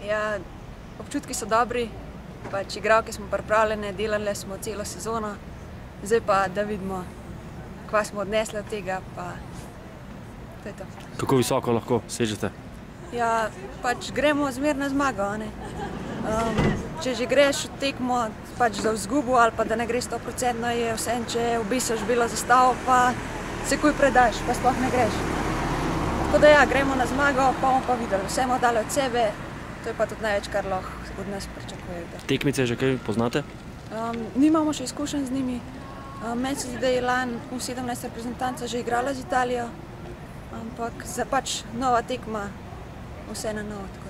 Ja, občutki so dobri, pač igralke smo pripravljene, delale smo celo sezono, zdaj pa, da vidimo, kva smo odnesli od tega, pa to je to. Kako visoko lahko sežete? Ja, pač gremo zmer na zmago, a ne. Če že greš v tekmo pač za vzgubo ali pa da ne greš 100%, je vseeno, če obesiš belo zastavo, pa se kuj predaš, pa sploh ne greš. Tako da ja, gremo na zmago, pa bomo pa videli, vse bomo dali od sebe, to je pa tudi največ, kar lahko od nas pričakuje. Tekmice že kaj poznate? Nimamo še izkušenj z njimi. Meni se zdi, da je lani U17 reprezentanca že igrala z Italijo, ampak za pač nova tekma, vse na novo.